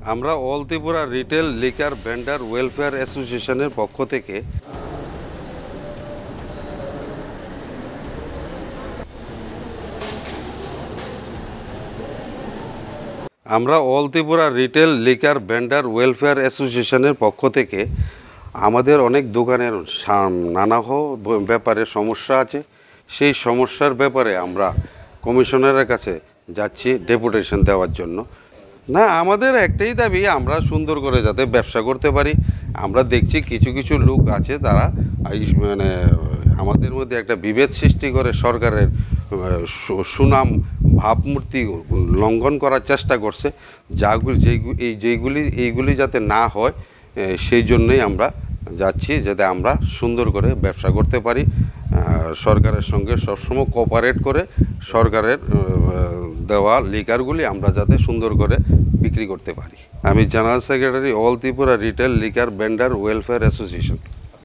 আমরা all Tripura retail liquor vendor welfare অ্যাসোসিয়েশনের পক্ষ থেকে আমাদের অনেক দোকানের নানা ব্যাপারে সমস্যা আছে। সেই সমস্যার ব্যাপারে আমরা কমিশনারের কাছে যাচ্ছি ডেপুটেশন দেওয়ার জন্য। না, আমাদের একটাই দাবি, আমরা সুন্দর করে যাতে ব্যবসা করতে পারি। আমরা দেখছি কিছু কিছু লোক আছে তারা মানে আমাদের মধ্যে একটা বিভেদ সৃষ্টি করে সরকারের সুনাম ভাবমূর্তি লঙ্ঘন করার চেষ্টা করছে। এইগুলি যাতে না হয় সেই জন্যই আমরা যাচ্ছি, যাতে আমরা সুন্দর করে ব্যবসা করতে পারি, সরকারের সঙ্গে সবসময় কোঅপারেট করে সরকারের দেওয়া লিকারগুলি আমরা যাতে সুন্দর করে বিক্রি করতে পারি। আমি general secretary all Tripura retail liquor vendor welfare association.